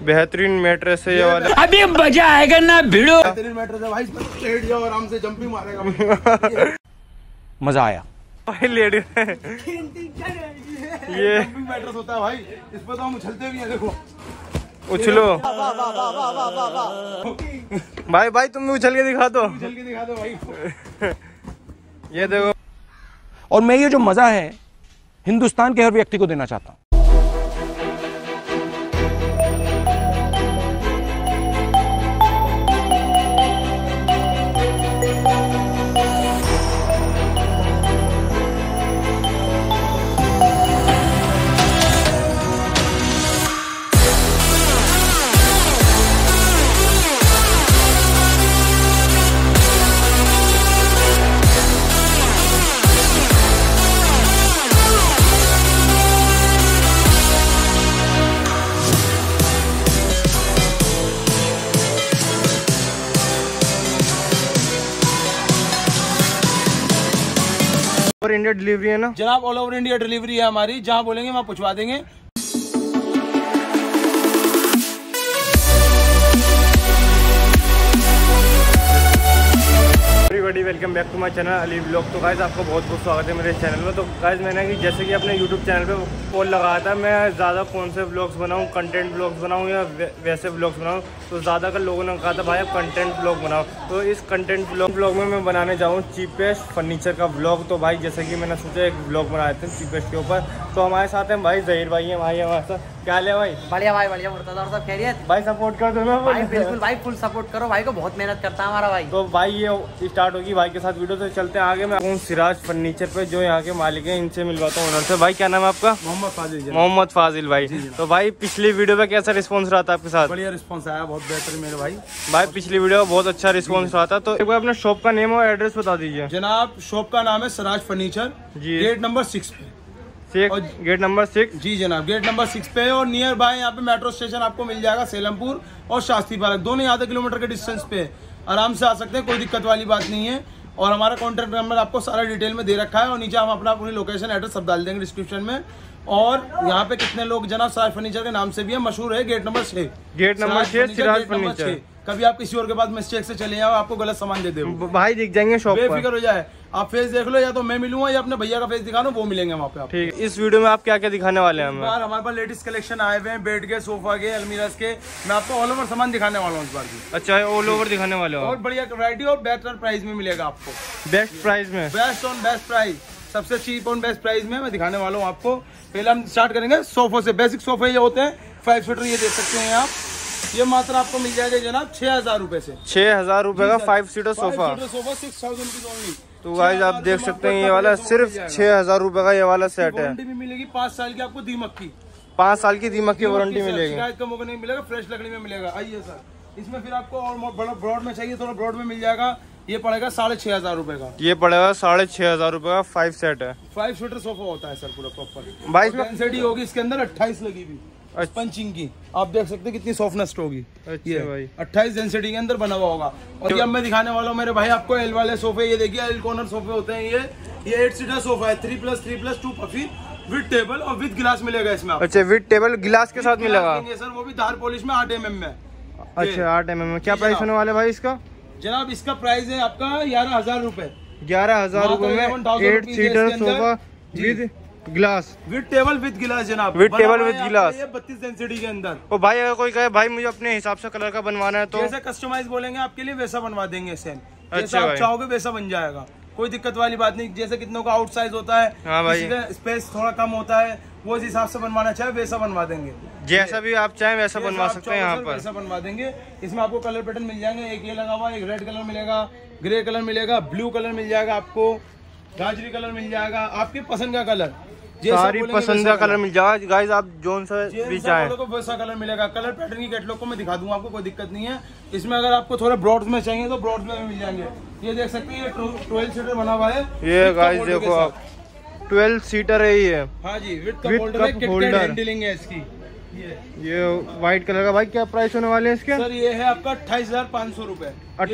बेहतरीन मैट्रेस है ये वाला। अभी मजा आएगा ना भिड़ो। बेहतरीन मैट्रेस है भाई, लेट जाओ आराम से, जंप भी मारेगा। मजा आया भाई लेडी ये मैट्रेस होता है भाई, इस पर तो हम उछलते भी हैं, देखो उछलो भाई। भाई तुम भी उछल के दिखा दो, उछल के दिखा दो भाई। ये देखो। और मैं ये जो मजा है हिंदुस्तान के हर व्यक्ति को देना चाहता हूँ। और इंडिया डिलीवरी है ना जनाब? ऑल ओवर इंडिया डिलीवरी है हमारी, जहाँ बोलेंगे वहाँ पहुँचवा देंगे। Welcome back to my channel Ali vlog. तो गाइस आपका बहुत बहुत स्वागत है मेरे चैनल में। तो गाइस मैंने कि जैसे कि अपने यूट्यूब चैनल पे पोल लगाया था, मैं ज़्यादा कौन से व्लॉग्स बनाऊं, कंटेंट व्लॉग्स बनाऊं या वैसे व्लॉग्स बनाऊं। तो ज़्यादातर लोगों ने कहा था भाई आप कंटेंट व्लॉग बनाओ। तो इस कंटेंट व्लॉग में मैं बनाने जाऊँ चीपेस्ट फर्नीचर का व्लॉग। तो भाई जैसे कि मैंने सोचा एक व्लॉग बनाए थे चीपेस्ट के ऊपर। तो हमारे साथ हैं भाई जहीर भाई हैं, भाई हमारे साथ। क्या हाल है भाई? बढ़िया भाई, बढ़िया। मुर्तज़ा सब खैरियत? भाई सपोर्ट कर दो ना भाई, बिल्कुल भाई, फुल सपोर्ट करो भाई को, बहुत मेहनत करता है हमारा भाई। तो भाई ये स्टार्ट होगी भाई के साथ वीडियो। तो चलते हैं आगे। मैं सिराज फर्नीचर पे जो यहाँ के मालिक हैं, इनसे मिलवाता हूँ ओनर से। भाई क्या नाम है आपका? मोहम्मद फाजिल। मोहम्मद फाजिल भाई। तो भाई पिछली वीडियो पे कैसा रिस्पांस रहा था आपके साथ? बढ़िया रिस्पांस आया, बहुत बेहतर मेरे भाई। भाई पिछली वीडियो में बहुत अच्छा रिस्पांस रहा था। तो एक बार अपने शॉप का नेम और एड्रेस बता दीजिए। जनाब शॉप का नाम है सिराज फर्नीचर, गेट नंबर 6 पे। Gate number 6? जी जनाब, गेट नंबर 6 पे। और नियर बाय यहाँ पे मेट्रो स्टेशन आपको मिल जाएगा, सेलमपुर और शास्त्री पार्क, दोनों आधे किलोमीटर के डिस्टेंस पे आराम से आ सकते हैं, कोई दिक्कत वाली बात नहीं है। और हमारा कॉन्टैक्ट नंबर आपको सारा डिटेल में दे रखा है, और नीचे हम अपना पूरी लोकेशन एड्रेस सब डाल देंगे डिस्क्रिप्शन में। और यहाँ पे कितने लोग जनाब सिराज फर्नीचर के नाम से भी है, मशहूर है। Gate number 6, gate number 6 Siraj furniture. कभी आप किसी और के पास मिस्टेक से चले जाओ, आपको गलत सामान दे दे भाई दिख जाएंगे शॉप पर, बेफिक्र हो जाए। आप फेस देख लो, या तो मैं मिलूंगा या अपने भैया का फेस दिखा लो, वो मिलेंगे वहाँ पे आप। ठीक। इस वीडियो में आप क्या क्या दिखाने वाले हैं? हमारे पास लेटेस्ट कलेक्शन आए हुए हैं, बेड के, सोफा के, अलमीराज के। मैं आपको ऑल ओवर सामान दिखाने वाला हूँ इस बार भी। अच्छा, ऑल ओवर दिखाने वाले हो? और बढ़िया वैरायटी और बेहतर प्राइस में मिलेगा आपको। बेस्ट प्राइस में? बेस्ट ऑन बेस्ट प्राइस, सबसे चीप ऑन बेस्ट प्राइस में मैं दिखाने वाला हूँ आपको। पहले हम स्टार्ट करेंगे सोफो से। बेसिक सोफे ये होते हैं 5 सीटर, ये देख सकते हैं आप। ये मात्र आपको मिल जाएगा जनाब 6000 रुपए से। 6000 रुपए का 5 सीटर सोफा। 6000 की ओनली। तो गाइस आप देख सकते हैं ये वाला सिर्फ 6000 रुपए का ये वाला सेट है। वारंटी भी मिलेगी 5 साल की आपको, दीमक की 5 साल की दीमक की वारंटी मिलेगी। शिकायत का मौका नहीं मिलेगा, फ्रेश लकड़ी में मिलेगा। आइए सर, इसमें फिर आपको और बड़ा ब्रॉड में चाहिए, थोड़ा ब्रॉड में मिल जाएगा। ये पड़ेगा 6500 रुपए का। ये पड़ेगा 6500 रुपए का 5 सेट है। 5 सीटर सोफा होता है सर पूरा प्रॉपर। भाई इसमें डेंसिटी होगी इसके अंदर 28 लगी हुई पंचिंग की। आप देख सकते हैं कितनी सॉफ्टनेस होगी। ये भाई 28 डेंसिटी के अंदर बना हुआ होगा। और ये अब मैं दिखाने वाला हूँ मेरे भाई आपको एल वाले सोफे। ये देखिए एल कॉर्नर सोफे होते हैं। ये 8 सीटर सोफा है, 3+3+2 पफी विद टेबल और विद गिलास मिलेगा इसमें। अच्छा, विद टेबल गिलास के साथ मिलेगा सर, वो भी धार पॉलिश में 8 mm में। अच्छा, 8 mm में। क्या प्राइस होने वाले भाई इसका? जनाब इसका प्राइस है आपका 11000 रुपए। 11000 रुपए में 8 seater sofa with glass, with table with glass जनाब। विद टेबल विद गिलास, 32 डेंसिटी के अंदर। और भाई अगर कोई कहे भाई मुझे अपने हिसाब से कलर का बनवाना है तो जैसा कस्टमाइज बोलेंगे आपके लिए वैसा बनवा देंगे सेम। अच्छा, जैसा आप चाहोगे वैसा बन जाएगा, कोई दिक्कत वाली बात नहीं। जैसे कितनों का आउट साइज होता है, किसी का स्पेस थोड़ा कम होता है, वो इस हिसाब से बनवाना चाहे वैसा बनवा देंगे। जैसा भी आप चाहें वैसा बनवा सकते हैं यहाँ पर, वैसा बनवा देंगे। इसमें आपको कलर पैटर्न मिल जाएंगे। एक ये लगा हुआ, एक रेड कलर मिलेगा, ग्रे कलर मिलेगा, ब्लू कलर मिल जाएगा आपको, गाजरी कलर मिल जाएगा, आपके पसंद का कलर, सारी पसंद का कलर मिल जाएगा। गाइस आप जोन सा भी चाहें तो वैसा कलर मिलेगा। कलर पैटर्न की कैटलॉग को मैं दिखा दूंगा आपको, कोई दिक्कत नहीं है। इसमें अगर आपको थोड़े ब्रॉड्स में चाहिए तो ब्रॉड्स में भी मिल जाएंगे। ये देख सकते हैं, ये 12 सीटर बना हुआ है। ये गाइस देखो आप 12 सीटर है ये। हाँ जी, विद कप होल्डर हैंडलिंग है इसकी। ये व्हाइट कलर का भाई क्या प्राइस होने वाले हैं इसके? सर ये है आपका 28500 रुपए।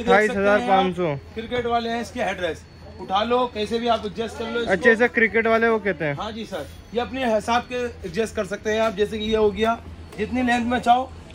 28500। क्रिकेट वाले हैं, इसके हेडरेस्ट उठा लो, कैसे भी आप एडजस्ट कर लो। अच्छे से क्रिकेट वाले वो कहते हैं। हाँ जी सर, ये अपने हिसाब के एडजस्ट कर सकते हैं आप। जैसे कि ये हो गया, जितनी लेंथ में चाहो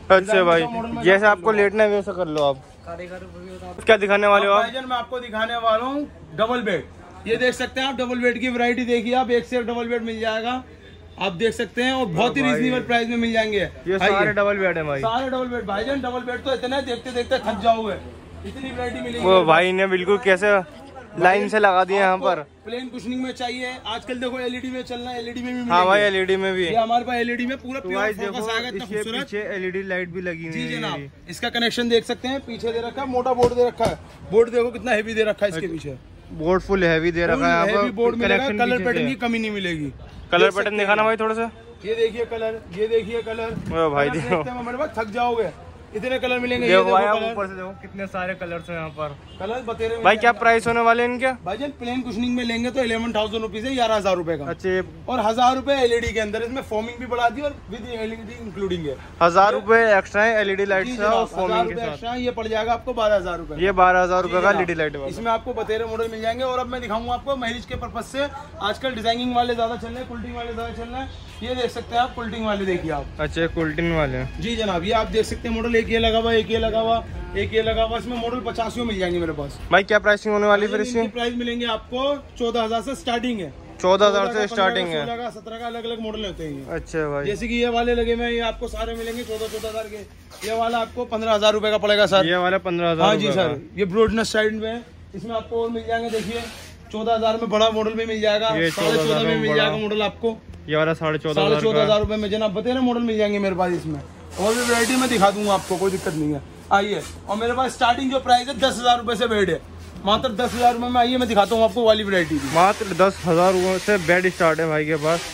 अच्छा भाई, जैसे आपको लेटना है वैसा कर लो आप। क्या दिखाने वाले हो आप? भाईजान मैं आपको दिखाने वाला हूँ डबल बेड। ये देख सकते हैं आप, डबल बेड की वैरायटी देखिए आप, एक से एक डबल बेड मिल जाएगा, आप देख सकते हैं, और बहुत ही रीजनेबल प्राइस में मिल जाएंगे। ये सारे डबल बेड है भाई, सारे डबल बेड भाईजान। डबल बेड तो इतने देखते देखते थक जाओगे, इतनी वैरायटी मिलेगी। वो भाई ने बिल्कुल कैसे लाइन से लगा दिया यहाँ पर। प्लेन कुशनिंग में चाहिए, आजकल देखो एलईडी में चलना है, एलईडी में भी हाँ भाई एलईडी में भी ये हमारे पास एलईडी में पूरा तो प्योर भाई फोकस देखो आएगा, इतना इसके खूबसूरत। पीछे एलईडी लाइट भी लगी हुई जी है। जनाब, इसका कनेक्शन देख सकते हैं, पीछे दे रखा है, मोटा बोर्ड दे रखा है। बोर्ड देखो कितना हेवी दे रखा है इसके पीछे, बोर्ड फुल हैवी दे रखा है यहाँ पर। बोर्ड मिलेगा, कलर पैटर्न की कमी नहीं मिलेगी। कलर पैटर्न दिखाना भाई थोड़ा सा। ये देखिए कलर, ये देखिए कलर। ओ भाई कलर देखो, देखते हैं मेरे पास थक जाओगे, इतने कलर मिलेंगे। ये देखो देखो भाई आप कलर, ऊपर से देखो कितने सारे कलर्स हैं यहाँ पर। कलर बतेरे भाई क्या प्राइस होने वाले हैं इनके? भाईजान प्लेन कुशनिंग में लेंगे तो 11,000 रुपीज है, 11,000 रुपए का। अच्छे, और 1,000 रुपए एलईडी के अंदर, इसमें फोमिंग भी बढ़ा दी और विद एलईडी इंक्लूडिंग है। 1000 रुपए एक्स्ट्रा है एलईडी लाइट से और फोमिंग के साथ। एक्स्ट्रा ये पड़ जाएगा आपको 12,000 रुपए। ये 12,000 रुपए का एलईडी लाइट है। इसमें आपको बतेरे मॉडल मिल जाएंगे। और अब मैं दिखाऊंगा आपको मैरिज के पर्पज से, आजकल डिजाइनिंग वाले ज्यादा चल रहे हैं, कुल्टिंग वाले ज्यादा चल रहे हैं। ये देख सकते हैं आप, कुल्टिंग वाले देखिए आप। अच्छा कुल्टिन वाले हैं। जी जनाब, ये आप देख सकते हैं मॉडल, एक ये लगा हुआ, एक ये लगा हुआ, एक ये लगा हुआ। इसमें मॉडल 85 मिल जाएंगे मेरे पास। भाई क्या प्राइसिंग होने वाली फिर इसकी? प्राइस मिलेंगे आपको 14,000 से स्टार्टिंग है। 14,000 से स्टार्टिंग है। 16 का 17 का अलग अलग मॉडल होते हैं। अच्छा भाई, जैसे कि ये वाले लगे हुए हैं, ये आपको सारे मिलेंगे 14,000 के। ये वाला आपको 15,000 रुपए का पड़ेगा सर। ये वाला 15,000। हाँ जी सर, ये ब्रॉडनेस साइड में है। इसमें आपको और मिल जाएंगे, देखिए 14,000 में बड़ा मॉडल भी मिल जाएगा, 14,500 में मिल जाएगा मॉडल आपको, ये वाला 14,500 14,500 रुपए में जनाब बतेरे मॉडल मिल जाएंगे मेरे पास। इसमें और भी वैरायटी में दिखा दूंगा आपको, कोई दिक्कत नहीं है। आइए, और मेरे पास स्टार्टिंग जो प्राइस है 10,000 रुपए से बेड है, मात्र 10,000 रुपए में। आइए मैं दिखाता हूँ आपको वाली वैरायटी। मात्र 10,000 रुपए से बेड स्टार्ट है भाई के पास।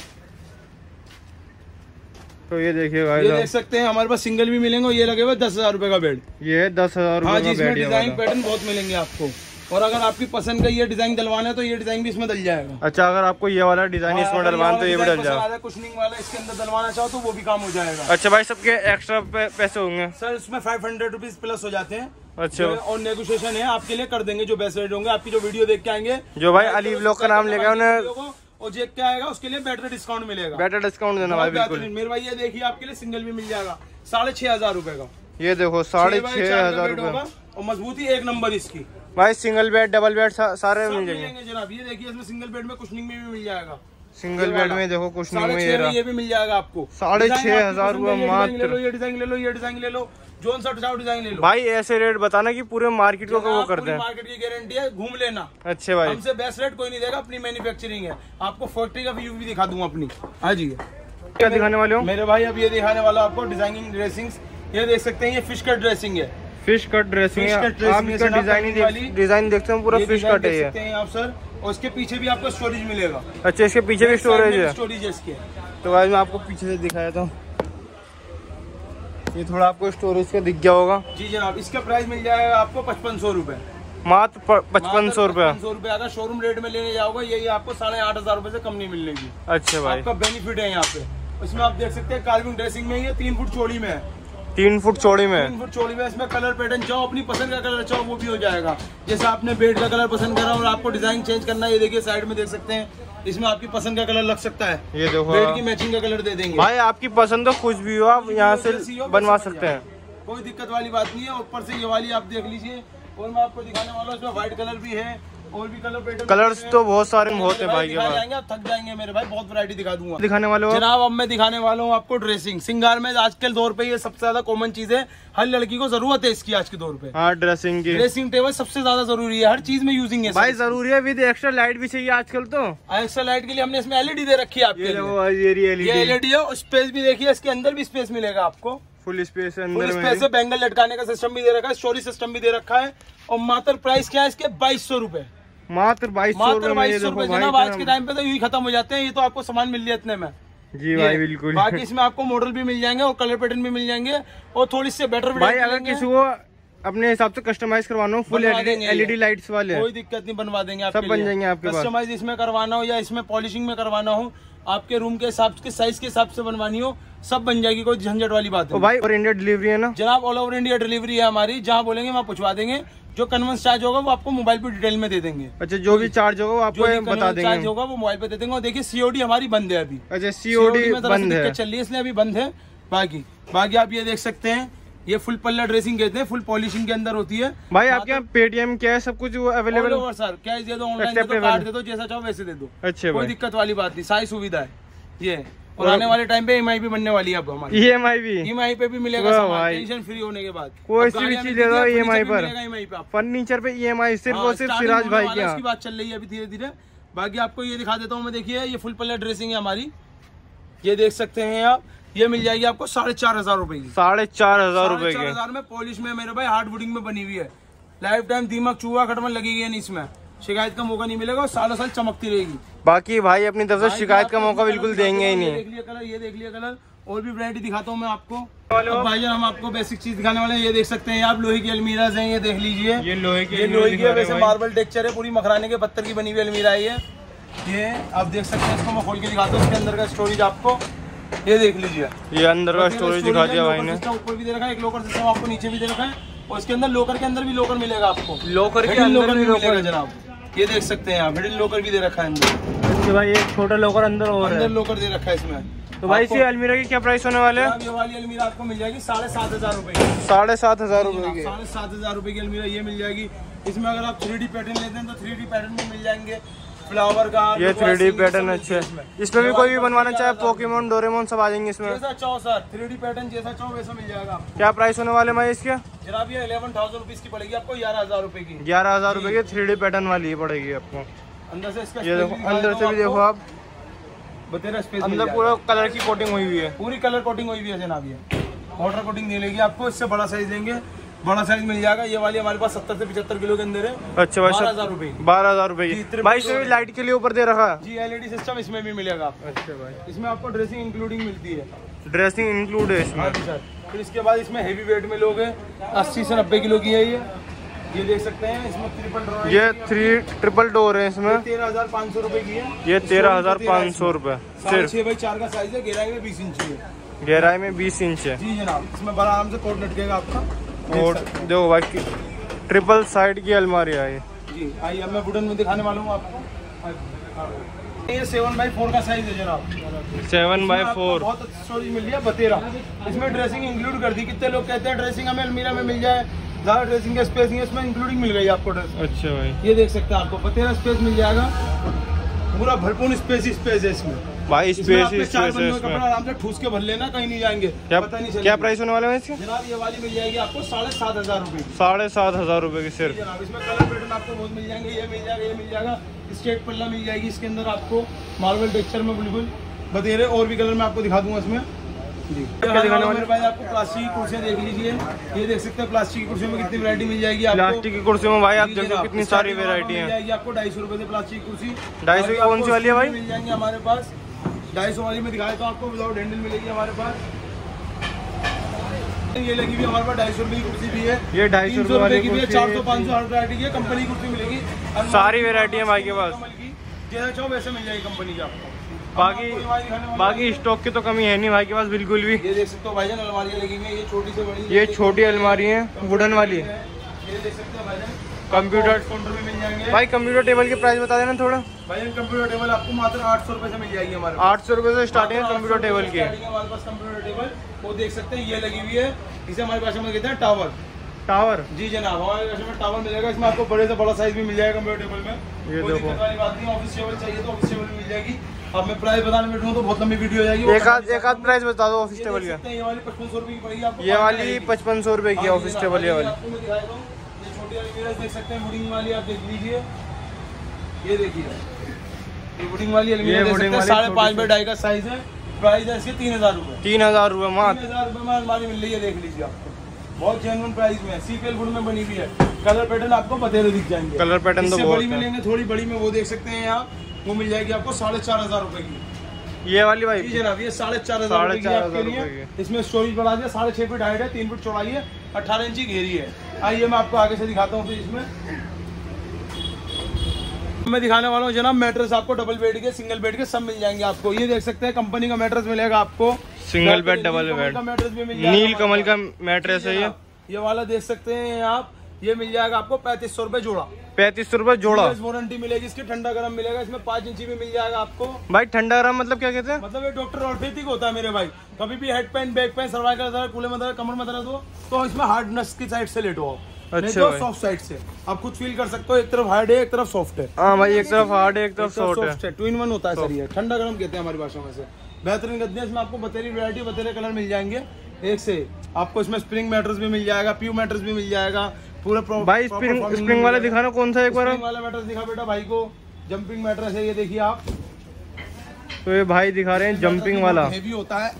तो ये देखिए भाई, ये देख सकते हैं हमारे पास सिंगल भी मिलेंगे, और ये लगे हुए 10,000 रुपए का बेड। ये 10,000 हाँ रुपए जी, का इसमें बेड है। डिजाइन पैटर्न बहुत मिलेंगे आपको, और अगर आपकी पसंद का ये डिजाइन डलवाना है तो ये डिजाइन भी इसमें डल जाएगा। अच्छा, अगर आपको ये वाला डिजाइन इसमें डलवाना तो ये भी डल जाएगा। कुशनिंग वाला इसके अंदर डलवाना चाहो तो वो भी काम हो जाएगा। अच्छा भाई, सबके एक्स्ट्रा पैसे होंगे सर इसमें 500 रुपीज प्लस हो जाते हैं। अच्छा, और नेगोशिएशन है आपके लिए, कर देंगे जो बेस्ट रेट होंगे। आपकी जो वीडियो देख के आएंगे, जो भाई अली व्लॉग का नाम लेगा उन्हें और देख के आएगा, उसके लिए बेटर डिस्काउंट मिलेगा। बेटर डिस्काउंट देना भाई बिल्कुल। मेरे भाई ये देखिए, आपके लिए सिंगल भी मिल जाएगा 6,500 रुपए का। ये देखो 6,500 रुपए, और मजबूती एक नंबर इसकी। भाई सिंगल बेड डबल बेड सारे मिल जाएंगे जनाब। ये देखिए, इसमें सिंगल बेड में कुशनिंग में भी मिल जाएगा। सिंगल बेड में देखो कुछ नहीं में ये भी मिल जाएगा आपको 6,500 रुपए मात्र। ये डिजाइन ले लो, ये डिजाइन ले लो, जोन सा डिजाइन ले लो। भाई ऐसे रेट बताना कि पूरे मार्केट को वो करते हैं। मार्केट की गारंटी है, घूम लेना। अच्छे भाई, हमसे बेस्ट रेट कोई नहीं देगा, अपनी मैन्युफैक्चरिंग है। आपको फैक्ट्री का व्यू भी दिखा दूंगा अपनी। हाँ जी, क्या दिखाने वाले हो मेरे भाई? अब ये दिखाने वाला आपको डिजाइनिंग ड्रेसिंग। ये देख सकते हैं, ये फिश कट ड्रेसिंग है। फिश कट ड्रेसिंग है। आप इसका डिजाइन देखते हैं, पूरा फिश कट है ये आप सर। और इसके पीछे भी आपको स्टोरेज मिलेगा। अच्छा, इसके पीछे भी स्टोरेज है। स्टोरेज है इसके। तो भाई मैं आपको पीछे से दिखाया था, ये थोड़ा आपको स्टोरेज का दिख गया होगा। जी जनाब, इसका प्राइस मिल जाएगा आपको 5,500 रुपए, मात्र 5,500 रुपए। 500 रुपए अगर शोरूम रेट में लेने जाओगे, यही आपको 8,500 रुपए से कम नहीं मिलेगी। अच्छा भाई, आपका बेनिफिट है यहाँ पे। इसमें आप देख सकते हैं कार्विंग ड्रेसिंग में, ये 3 फुट चौड़ी में है। 3 फुट चौड़ी में, 3 फुट चौड़ी में। इसमें कलर पैटर्न चाहो, अपनी पसंद का कलर चाहो वो भी हो जाएगा। जैसे आपने बेड का कलर पसंद करा और आपको डिजाइन चेंज करना है, ये देखिए साइड में देख सकते हैं, इसमें आपकी पसंद का कलर लग सकता है। ये देखो बेड की मैचिंग का कलर दे देंगे भाई। आपकी पसंद तो कुछ भी हो, आप यहाँ से बनवा सकते हैं, कोई दिक्कत वाली बात नहीं है। ऊपर से ये वाली आप देख लीजिए, और मैं आपको दिखाने वाला हूँ, इसमें व्हाइट कलर भी है, और भी कलर पैटर्न। कलर्स तो बहुत सारे होते हैं भाई के पास। जाएंगे आप थक जाएंगे मेरे भाई, बहुत वैरायटी दिखा दूंगा। दिखाने वाले हो जनाब, अब मैं दिखाने वाला हूँ आपको ड्रेसिंग। सिंगार में आजकल दौर पे ये सबसे ज्यादा कॉमन चीज है, हर लड़की को जरूरत है इसकी आज के दौर पे। हाँ, ड्रेसिंग की ड्रेसिंग टेबल सबसे ज्यादा जरूरी है, हर चीज में यूजिंग है भाई, जरूरी है। विद एक्स्ट्रा लाइट भी चाहिए आजकल तो। एक्स्ट्रा लाइट के लिए हमने इसमें एलईडी दे रखी है आपके लिए। ये एलईडी है, और स्पेस भी देखिए, इसके अंदर भी स्पेस मिलेगा आपको, फुल स्पेस है फुल अंदर स्पेस है। बैंगल लटकाने का सिस्टम भी दे रखा है, स्टोरी सिस्टम भी दे रखा है। और मात्र प्राइस क्या है इसके? 2,200 रुपए, मात्र 2,200 रुपए। जनाब आज के टाइम पे तो यूं ही खत्म हो जाते हैं, ये तो आपको सामान मिल लिया इतने में। जी भाई बिल्कुल। बाकी इसमें आपको मॉडल भी मिल जाएंगे और कलर पैटर्न भी मिल जाएंगे, और थोड़ी सी बेटर भाई। अगर किसी को अपने हिसाब से कस्टमाइज करवाना हो, फुल एलईडी लाइट्स वाले, कोई दिक्कत नहीं, बनवा देंगे। सब बन जाएंगे आपके पास। कस्टमाइज इसमें करवाना हो या इसमें पॉलिशिंग में करवाना हो, आपके रूम के हिसाब के साइज के हिसाब से बनवानी हो, सब बन जाएगी, कोई झंझट वाली बात है। भाई और इंडिया डिलीवरी है ना जनाब? ऑल ओवर इंडिया डिलीवरी है हमारी, जहाँ बोलेंगे वहाँ पहुँचवा देंगे। जो कन्वेंस चार्ज होगा वो आपको मोबाइल पे डिटेल में दे देंगे। अच्छा, जो भी चार्ज होगा वो आपको बता देंगे। चार्ज होगा वो मोबाइल पे दे देंगे। और देखिए सीओडी हमारी बंद है अभी। अच्छा, सीओडी बंद है, चल रही है इसलिए अभी बंद है। बाकी बाकी आप ये देख सकते हैं, ये फुल पल्ला ड्रेसिंग कहते हैं, फुल पॉलिशिंग के अंदर होती है। भाई आपके यहाँ पेटीएम क्या है, सब कुछ अवेलेबल है सर, कैश दे दो, ऑनलाइन दे दो, कार्ड दे दो, जैसा चाहो वैसे दे दो। अच्छा, कोई दिक्कत वाली बात नहीं, सारी सुविधा है ये। और आने वाले टाइम पे EMI भी बनने वाली है अब हमारी। EMI पे भी मिलेगा सामान, टेंशन फ्री होने के बाद। कोई सी भी चीज ले दो EMI पर, EMI पे फर्नीचर पे EMI सिर्फ और सिर्फ सिराज भाई की इसकी बात चल रही है अभी धीरे धीरे। बाकी आपको ये दिखा देता हूँ मैं, देखिए ये फुल पल्ला ड्रेसिंग है हमारी, ये देख सकते हैं आप। ये मिल जाएगी आपको 4,500 रुपए की। 4,500 रुपए की 4,500 में पॉलिश में मेरे भाई, हार्ड वुडिंग में बनी हुई है। लाइफ टाइम दीमक चूहा खटमल लगेगी नहीं, इसमें शिकायत का मौका नहीं मिलेगा और सालों साल चमकती रहेगी। बाकी भाई अपनी तरफ से शिकायत का मौका बिल्कुल देंगे ही नहीं। देख लिया कलर, ये देख लिया कलर, और भी वैरायटी दिखाता हूँ मैं आपको। भाईजान हम आपको बेसिक चीज दिखाने वाले हैं, ये देख सकते हैं आप, लोहे की अलमीराज हैं, ये देख लीजिए। ये लोहे की है, वैसे मार्बल टेक्सचर है, पूरी मखराने के पत्थर की बनी हुई अलमीरा है ये आप देख सकते हैं। इसको मैं खोल के दिखाता हूँ, इसके अंदर का स्टोरेज आपको ये देख लीजिए। ये अंदर का स्टोरेज दिखा दिया भाई ने। ऊपर भी दे रखा है, एक लॉकर सिस्टम आपको नीचे भी दे रखा है, और इसके अंदर लॉकर के अंदर भी लॉकर मिलेगा आपको। लॉकर के अंदर भी मिलेगा जनाब, ये देख सकते हैं आप, हिडन लॉकर भी दे रखा है अंदर। अच्छा भाई, एक छोटा लॉकर अंदर और अंदर लॉकर दे रखा है इसमें। तो भाई इसी अलमीरा की क्या प्राइस होने वाले हैं? ये वाली अलमीरा आपको मिल जाएगी 7,500 रुपए की। 7,500 रुपए की 7,500 रुपए की अलमीरा ये मिल जाएगी। इसमें अगर आप 3D पैटर्न लेते हैं तो 3D पैटर्न में मिल जाएंगे, फ्लावर का। ये 3D पैटर्न अच्छा है, इसमें भी कोई भी बनवाना चाहे, पोकेमोन, डोरेमोन सब आ जाएंगे इसमें। जैसा चाहो सर, 3D पैटर्न जैसा चाहो वैसा मिल जाएगा। क्या प्राइस होने वाले भाई इसके? जनाब ये 11,000 रुपीज की पड़ेगी आपको, 11,000 रुपए की। 11,000 रुपए की 3D पैटर्न वाली पड़ेगी आपको। अंदर से इसका ये देखो, अंदर से भी देखो आप, बतेरा स्पेस अंदर पूरा कलर की कोटिंग हुई हुई है, पूरी कलर कोटिंग हुई हुई है जनाब। ये वाटर कोटिंग नहीं लेगी आपको, इससे बड़ा साइज लेंगे, बड़ा साइज मिल जाएगा। ये वाली हमारे पास 70 से 75 किलो के अंदर है। अच्छा भाई, 12,000 रुपए 12,000 रुपए की। भाई इसमें लाइट के लिए ऊपर दे रखा है जी, LED सिस्टम इसमें भी मिलेगा आपको। अच्छा भाई, इसमें आपको ड्रेसिंग इंक्लूडिंग मिलती है, ड्रेसिंग इंक्लूड है इसमें। सर फिर इसके बाद इसमें हेवी वेट में लोग 80 से 90 किलो की है ये देख सकते हैं। इसमें ट्रिपल डोर, ये 3 ट्रिपल डोर है इसमें। 13,500 रुपए की है। ये 13,500 रुपए सिर्फ। 6x4 का साइज है, गहराई में 20 इंच है। गहराई में 20 इंच है जी जनाब, इसमें बड़ा आराम से कोट लटकेगा आपका। और देखो भाई, ट्रिपल साइड की अलमारी है जी। आइए मैं वुडन में दिखाने वाला हूँ आपको। ये 7x4 का साइज है जनाब, 7x4। बहुत अच्छी स्टोरेज मिल रही है, बतेरा। इसमें ड्रेसिंग इंक्लूड कर दी। कितने लोग कहते हैं ड्रेसिंग हमें अलमीरा में मिल जाए, ज्यादा ड्रेसिंग का स्पेस नहीं है, इसमें इंक्लूडिंग मिल गई आपको ड्रेस। अच्छा भाई, ये देख सकते हैं आपको बतेरा स्पेस मिल जाएगा, पूरा भरपूर स्पेस ही स्पेस है इसमें भाई। स्पेस ही स्पेस है इसमें, आराम से ठूस के भर लेना, कहीं नहीं जाएंगे, पता नहीं चलेगा। क्या प्राइस होने वाला है इसके? जनाब ये वाली मिल जाएगी आपको 7,500 रुपए की। 7,500 रुपए की सिर्फ। जनाब इसमें कलर पैटर्न आपको बहुत मिल जाएंगे, ये मिल जाएगा, ये मिल जाएगा। स्ट्रेट पल्ला मिल जाएगी इसके अंदर आपको, मार्बल टेक्सचर में बिल्कुल बतेरे, और भी कलर मैं आपको दिखा दूंगा इसमें जी। दिखाने वाले भाई आपको प्लास्टिक की कुर्सियां देख लीजिए, ये देख सकते हैं प्लास्टिक की कुर्सियों में कितनी वैरायटी मिल जाएगी आपको। प्लास्टिक की कुर्सियों में भाई आप देखो कितनी सारी वैरायटी है। मिल जाएगी आपको 250 रुपए से प्लास्टिक की कुर्सी। 250 की कौन सी वाली है भाई? मिल जाएंगे हमारे पास 250 वाली में दिखाया तो आपको विदाउट हैंडल मिलेगी हमारे पास। ये लगी हुई हमारे पास 250 रुपए की कुर्सी भी है, ये 250 रुपए वाली की भी है, 400 500 हर वैरायटी की है। कंपनी की कुर्सी मिलेगी, सारी वैरायटी है भाई के पास, जैसा चाहो वैसे मिल जाएगी कंपनी की आपको। बाकी स्टॉक की तो कमी है नहीं भाई के पास बिल्कुल भी। ये देख सकते हो भाईजान, अलमारियां लगी हुई है, ये छोटी से बड़ी, ये छोटी अलमारी है, वुडन वाली है। ये देख सकते हो भाईजान, कंप्यूटर काउंटर में मिल जाएंगे। भाई कंप्यूटर टेबल की प्राइस बता देना थोड़ा। भाईजान कंप्यूटर टेबल आपको मात्र 800 रुपए से मिल जाएगी हमारे पास। 800 रुपए से स्टार्टिंग है कंप्यूटर टेबल की। हमारे पास कंप्यूटर टेबल वो देख सकते हैं, ये लगी हुई है, इसे हमारे पास में कहते हैं टावर। टावर जी जनाब, हमारे पास में टावर मिलेगा, इसमें आपको बड़े से बड़ा साइज भी मिल जाएगा कंप्यूटर टेबल में। ये कोई दिक्कत वाली बात नहीं, ऑफिस टेबल चाहिए तो ऑफिस टेबल मिल जाएगी। अब मैं प्राइस बताने बैठूँ तो बहुत लंबी वीडियो हो जाएगी। एक आध प्राइस बता दो ऑफिस टेबल का। ये वाली 5500 रुपए की पड़ेगी आपको। ये वाली 5500 रुपए की ऑफिस टेबल। ये वाली आपको मैं दिखाता हूँ, ये छोटी वाली मिरर देख सकते हैं, वुडिंग वाली आप देख लीजिए, ये देखिए ये वुडिंग वाली अलमीरा देख सकते हैं, 5.5 बाई 2.5 का साइज है। प्राइस है इसके 3,000 रुपए। 3,000 रुपए मात्र। 3,000 रुपए में अलमारी मिल रही है, देख लीजिए आपको, बहुत जेन्युइन प्राइस में है। सीपीएल वुड में बनी हुई है, कलर पैटर्न आपको बतेरे दिख जाएंगे। कलर पैटर्न तो बहुत बड़ी मिलेंगे, थोड़ी बड़ी में वो देख सकते हैं यहाँ, वो मिल जाएगी आपको 4,500 रुपए की। ये वाली भाई जी जनाब, ये 4,500 रुपए की आपके लिए। इसमें स्टोरेज बढ़ा दिया, 6.5 फीट हाइट है, 3 फीट चौड़ाई है, 18 इंची घेरी है। आइए मैं आपको आगे से दिखाता हूँ। फिर इसमें मैं दिखाने वाला हूँ जनाब, मैट्रेस आपको डबल बेड के, सिंगल बेड के सब मिल जाएंगे आपको। ये देख सकते हैं कंपनी का मैट्रेस मिलेगा आपको, सिंगल बेड डबल बेड का मैट्रेस भी मिल जाएगा। नील कमल का मैट्रेस है ये वाला देख सकते हैं आप, ये मिल जाएगा आपको 3,500 रुपए जोड़ा। 3500 रुपये जोड़ा। वारंटी मिलेगी इसकी, ठंडा गर्म मिलेगा इसमें, 5 इंची भी मिल जाएगा आपको। भाई ठंडा गर्म मतलब क्या कहते हैं? मतलब ये डॉक्टर ऑर्थोपेडिक होता है मेरे भाई। कभी भी head pain, back pain, cervical दर्द, कूल्हे में दर्द, कमर में दर्द हो तो इसमें हार्डनेस की साइड से लेटो आप, नहीं तो सॉफ्ट साइड से। आप खुद फील कर सकते हो, एक तरफ हार्ड है एक तरफ सॉफ्ट है। हाँ भाई, एक तरफ हार्ड है एक तरफ सॉफ्ट है। 2 in 1 होता है सर, ये ठंडा गर्म कहते हैं हमारी भाषा में से। बेहतरीन गद्दे, इसमें आपको बतेरी वैरायटी, बतेरे कलर मिल जाएंगे एक से। आपको इसमें स्प्रिंग मैट्रेस भी मिल जाएगा, प्यू मैट्रेस भी मिल जाएगा पूरा। भाई स्प्रिंग वाला दिखाना कौन सा एक बार? स्प्रिंग वाला मैट्रेस दिखा बेटा भाई को, जंपिंग मैट्रेस है ये, देखिए आप। तो ये भाई दिखा रहे हैं जंपिंग वाला, हेवी होता है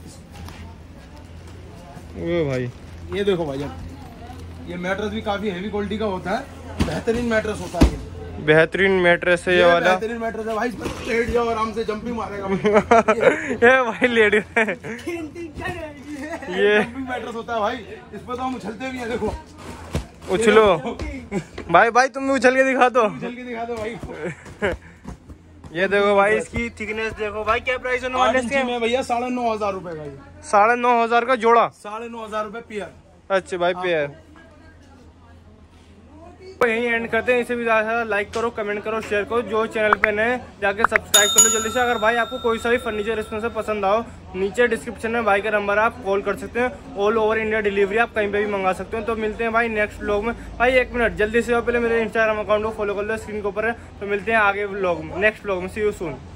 वो भाई। ये देखो भाई, ये मैट्रेस भी काफी हेवी क्वालिटी का होता है, बेहतरीन मैट्रेस होता है ये। बेहतरीन मैट्रेस है ये वाला, बेहतरीन मैट्रेस है भाई, लेट जाओ आराम से, जंपिंग मारेगा ये भाई लेट ये जंपिंग मैट्रेस होता है भाई, इस पर तो हम उछलते भी हैं, देखो उछलो भाई तुम उछल के दिखा दो, उछल के दिखा दो भाई। ये देखो भाई, इसकी थिकनेस देखो भाई। क्या प्राइस होने वाले इसके भैया? 9,500 रुपए का ये। 9,500 का जोड़ा? 9,500 रुपए पेयर। अच्छा भाई पेयर। तो यही एंड करते हैं। इसे भी ज़्यादा से ज़्यादा लाइक करो, कमेंट करो, शेयर करो। जो चैनल पे नए जाके सब्सक्राइब कर लो जल्दी से। अगर भाई आपको कोई सा भी फर्नीचर इसमें से पसंद आओ, नीचे डिस्क्रिप्शन में भाई का नंबर आप कॉल कर सकते हैं। ऑल ओवर इंडिया डिलीवरी आप कहीं पे भी मंगा सकते हो। तो मिलते हैं भाई नेक्स्ट व्लॉग में। भाई 1 मिनट जल्दी से, पहले मेरे इंस्टाग्राम अकाउंट को फॉलो कर लो, स्क्रीन के ऊपर है। तो मिलते हैं आगे व्लॉग में, नेक्स्ट व्लॉग में। See you soon.